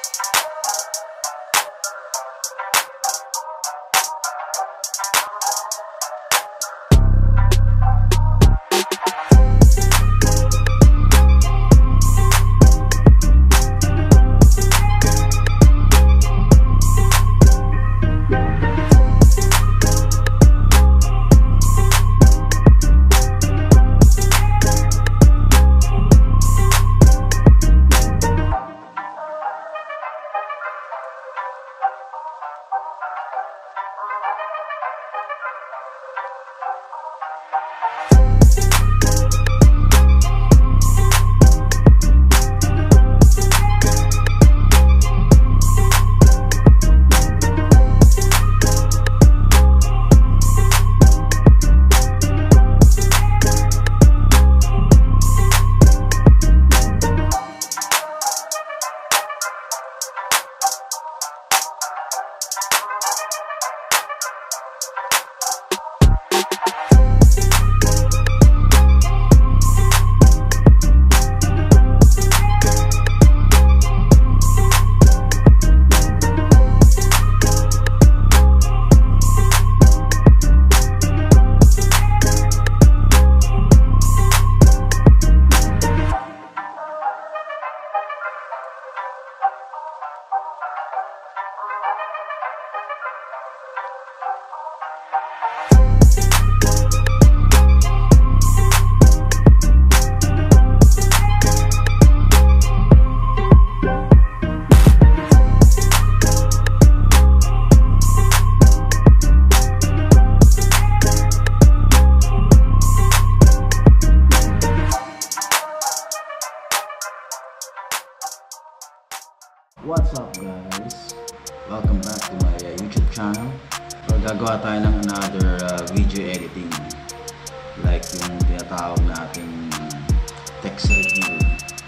What's up guys? Welcome back to my YouTube channel. So, gagawa tayo ng another video editing, like yung tinatawag natin text review.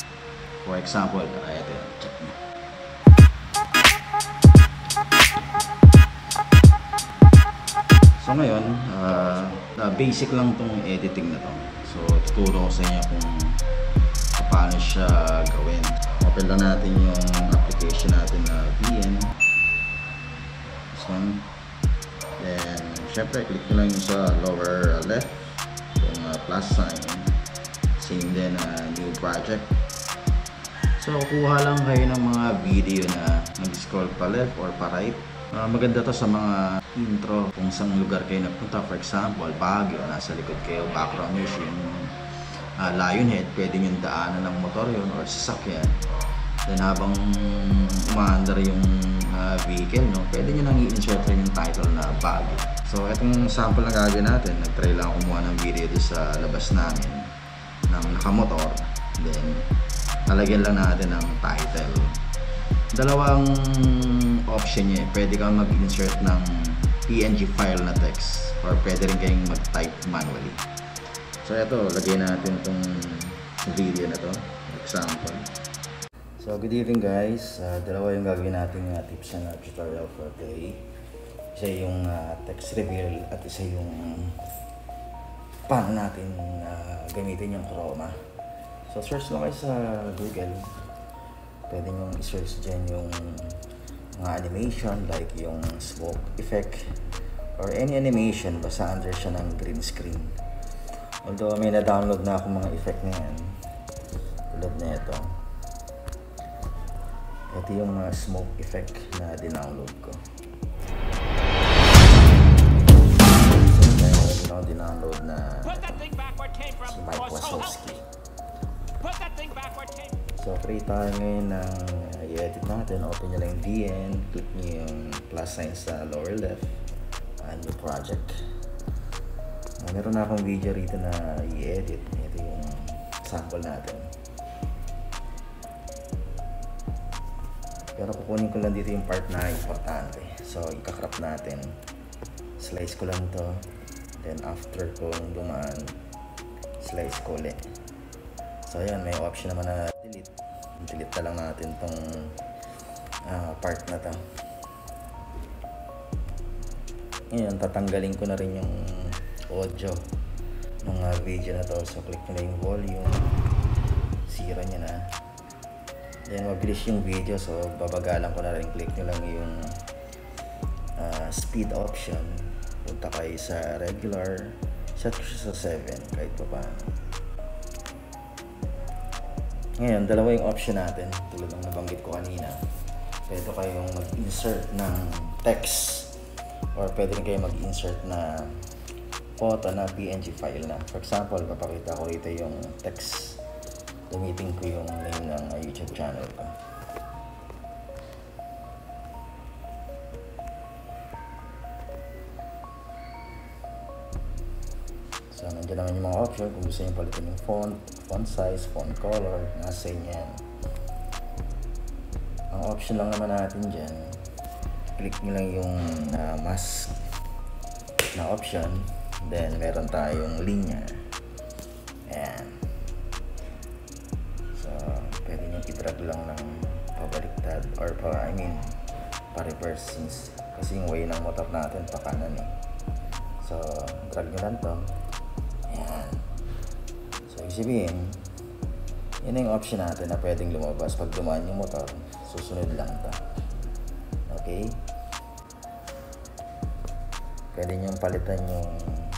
For example, ito, check nyo. So ngayon, basic lang tong editing na to. So tuturo ko sa inyo kung paano siya gawin. Open lang natin yung application natin na VN. So, then syempre click nyo lang yung sa lower left yung plus sign, same din new project. So kuha lang kayo ng mga video na nag-scroll pa left or pa right. Maganda to sa mga intro kung saan lugar kayo napunta. For example, Baguio, nasa likod kayo, background nyo yung Lionhead, pwede nyo daanan ng motor yun or sasakyan. Then habang umaandar yung vehicle, no, pwede nyo nang i-insert rin yung title na Baguio. So itong sample na gagawin natin, nag-try lang kumuha ng video doon sa labas namin ng nakamotor. Then lalagyan lang natin ng title. Dalawang option niya, pwede kang mag-insert ng PNG file na text or pwede rin kayong mag-type manually. So ito, lagay natin itong video na to, example. So good evening guys, dalawa yung gagawin natin tips na tutorial for today. Isa yung text reveal at isa yung paano natin gamitin yung chroma. So search lang kayo sa Google. Pwede nyo i-search dyan yung mga animation like yung smoke effect or any animation basta under siya ng green screen. Although may na-download na ako mga effect na yan tulad na ito. Ito yung mga smoke effect na dinownload ko. So meron din ako dinownload na si Mike Wazowski. So create tayo ngayon ng i-edit natin. Open nyo lang yung VN, click nyo yung plus sign sa lower left and new project. Meron na akong video rito na i-edit. Ito yung sample natin. Pero kukunin ko lang dito yung part na importante. So ikakrap natin. Slice ko lang to. Then after ko dumaan, slice ko ulit. So ayan, may option naman na delete. Delete na lang natin tong part na to. Ngayon, tatanggalin ko na rin yung audio ng video na to. So click nyo na yung volume. Zero nya na. Then mabilis yung video, so babagalan ko na rin. Click nyo lang yung speed option. Punta kayo sa regular, set ko siya sa 7 kahit pa paano. Ngayon, dalawa yung option natin tulad ng nabanggit ko kanina. Pwede kayong mag-insert ng text or pwede rin kayo mag-insert na photo na PNG file na. For example, papakita ko rito yung text. Gamitin ko yung name ng YouTube channel ko. So, nandiyan naman yung mga option. Kung gusto nyo palitan yung font size, font color, nasa inyo yan. Ang option lang naman natin dyan, click nyo lang yung mask na option. Then, meron tayong linya. Ayan. So, pwede nyo i-drag lang ng pabaliktad or pa-reverse kasi yung way ng motor natin pa kanan eh. So, drag nyo lang to. Ayan. So, isipin, yun na yung option natin na pwedeng lumabas. Pag dumaan yung motor, susunod lang to. Okay? Pwede nyo palitan yung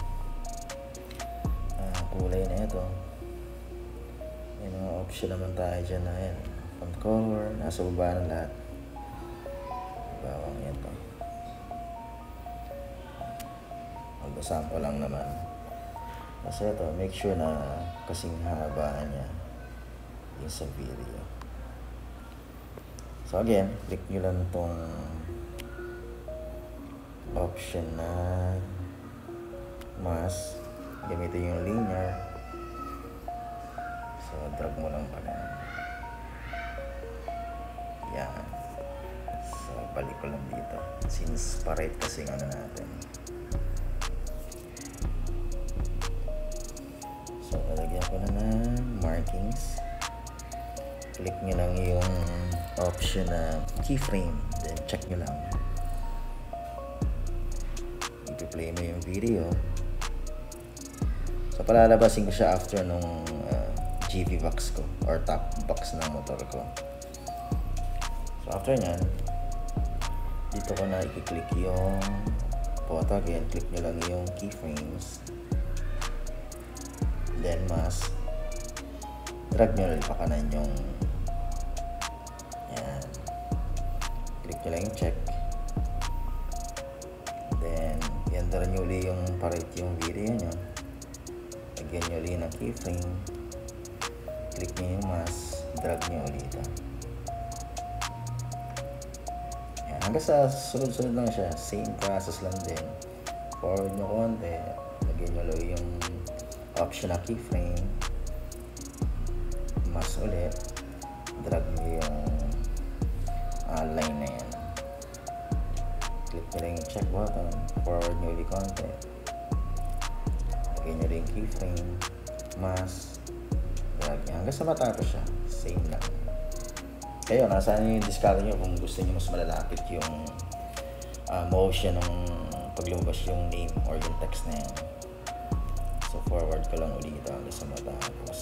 kulay na ito. Yung mga option naman tayo dyan na yan. Font color, nasa baba na lahat. Bawang ito. Although sample lang naman. Kasi ito, make sure na kasing haba niya yung sa video. So again, click nyo lang itong option na mask. Gamitin yung linear. So, drag mo lang pala. Yan. So, balik ko lang dito. Since parate kasi ano natin. So, lalagyan ko na ng markings. Click nyo lang yung option na keyframe. Then, check nyo lang. I-play mo yung video. So, palalabasin ko siya after nung GV box ko or top box ng motor ko. So, after nyan, dito ko na i-click yung photo. Again, click nyo lang yung keyframes. Then, mask. Drag nyo lang pa kanan yung yan. Click nyo lang yung check. Then, i-enter nyo ulit yung parate yung video nyo. Lagyan nyo ulit ng keyframe. Click nyo yung mask. Drag nyo ulit ito. Yan. Hanggang sa sunod-sunod lang siya. Same process lang din. Forward nyo konti. Lagyan nyo ulit yung option na keyframe. Mask ulit. Drag nyo yung line na yan. Click nyo lang yung check button. Forward nyo ulit konti. Lagyan nyo rin keyframe, mask, drag nyo. Hanggang sa matapos siya. Same lang. Kayo, nasaan nyo yung discard nyo kung gusto nyo mas malalapit yung motion ng paglumabas yung name or yung text na yan. So, forward ko lang ulit hanggang sa matapos.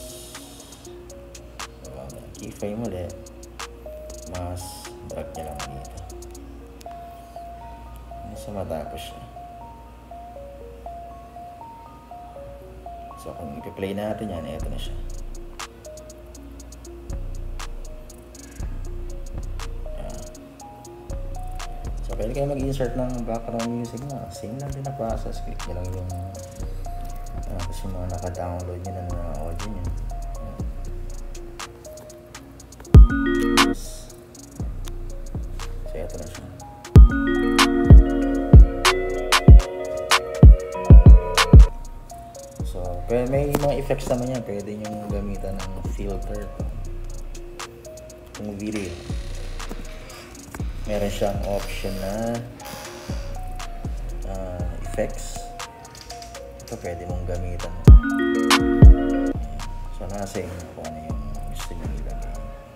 Keyframe ulit, mask, drag nyo lang dito. Hanggang sa matapos siya. So, kung ipi-play natin yan, ito na siya. Ayan. So, pwede kayo mag-insert ng background music na. Same lang din na process. Click nyo lang yung kasi mga naka-download nyo na audio nyo. So, ito na siya. Pero may mga effects naman yan. Pwede nyo gamitan ng filter. Yung video. Meron siyang option na effects. Ito pwede mong gamitan. So nasa inyo kung ano yung gusto nyo ilagay.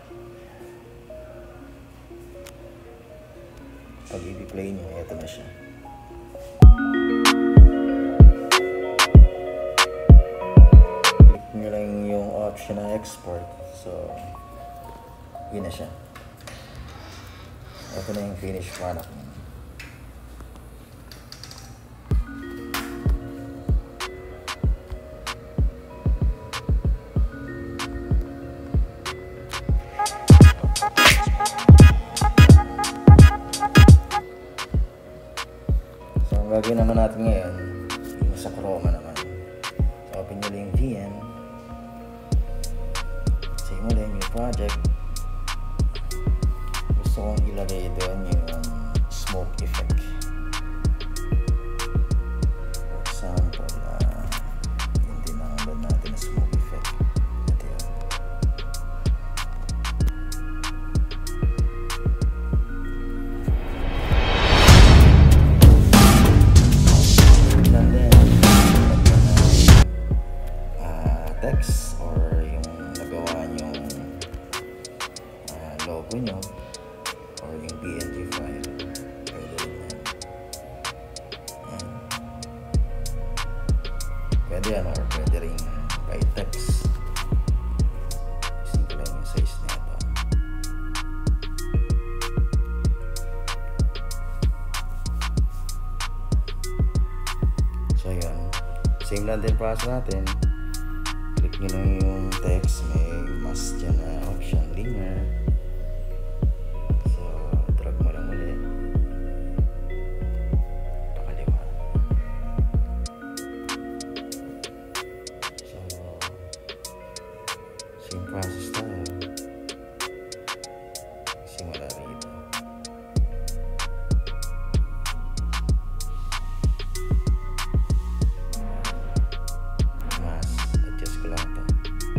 Pag i-play nyo, ito na siya. option na export. So, Yun na siya. Ito na yung finished product niya. So ang gagawin naman natin ngayon yung sa Chroma naman. So open nyo lang yung VN. Save mo lang yung project. Gusto kong ilagay doon yung smoke effect. For example, yung dinangabad natin na smoke effect. Ito yun. And then, text or yung nagawa yung logo nyo or yung PNG file, pwede rin yan. Pwede yan or pwede rin by text. Simple lang yung size nito. So yun, same lang din process natin. Click nyo lang yung text, may mas dyan na option linear. Same process tayo. Simula rito. Mas adjust ko lang ito.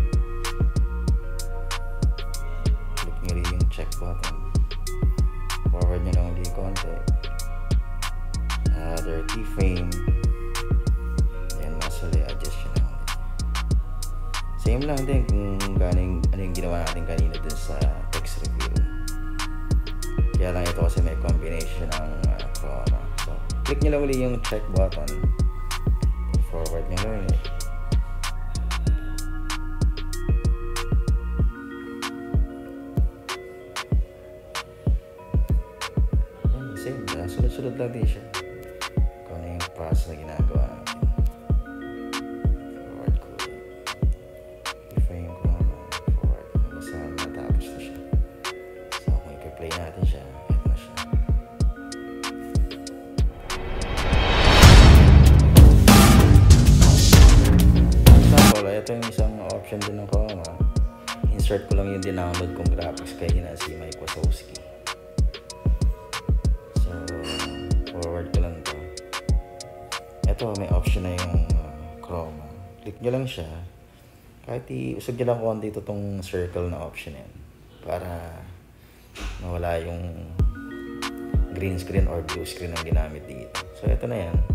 Click nyo rin yung check button. Forward nyo lang ulit konti. Other keyframe. Yan, mas ulit adjust nyo lang ulit. Same lang din kung ano yung ginawa natin kanina dun sa text reveal. Kaya lang ito kasi may combination ng Chroma. So, click nyo lang ulit yung check button. Forward nyo lang ulit. Same, sunod-sunod lang din siya. Kung ano yung process na ginagawa natin. Ito yung isang option din ng Chroma. Insert ko lang yung dinownload kong graphics kay si Mike Wazowski. So, forward ko lang ito. Ito, may option na yung Chroma. Click nyo lang siya. Kahit iusog nyo lang konti ito itong circle na option yan. Para mawala yung green screen or blue screen ang ginamit dito. So, ito na yan.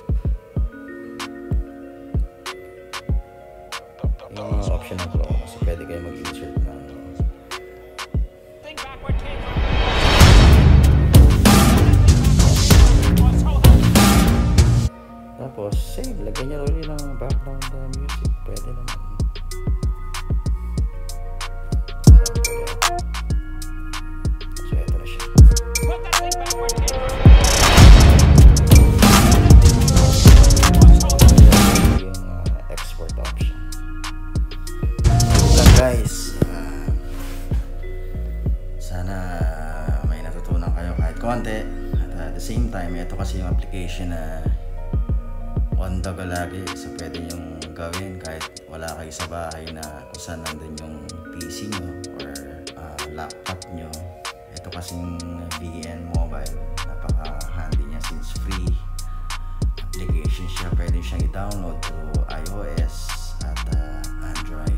Yung mga option ng Chroma. So, pwede kayo mag-insert na tapos, save. Lagyan nyo rin ng background music. Pwede naman. So, ito na siya. Guys, sana may natutunan kayo kahit konti at the same time, ito kasi yung application na on the go lagi, so pwede yung gawin kahit wala kayo sa bahay na kung saan nandun yung PC nyo or laptop nyo. Ito kasing VN Mobile, napaka handy niya since free application siya. Pwede siyang i-download to iOS at Android.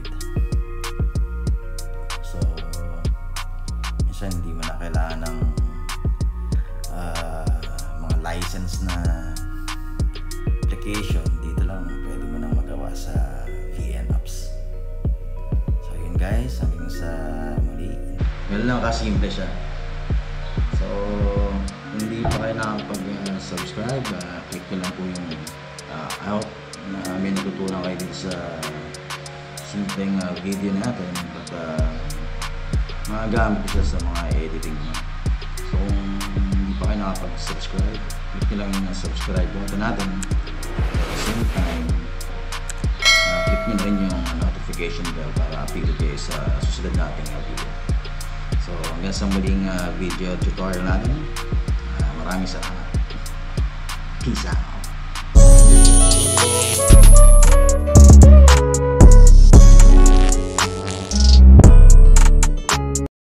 So, minsan hindi mo na kailangan ng mga license na application. Dito lang pwede mo nang magawa sa VN Apps. So, yun guys, hanggang sa muli. Ganun lang kasimple siya. So, hindi pa kayo nakapag-subscribe, click nyo lang po yung out na may natutunan kayo dito sa simpleng video natin. But Magagamit ko siya sa mga editing niya. So kung hindi pa kayo nakapag-subscribe, click nyo lang yung subscribe button natin. At the same time, click nyo na rin yung notification bell para updated kayo sa susunod nating video. So hanggang sa muling video tutorial natin, maraming salamat. Peace out.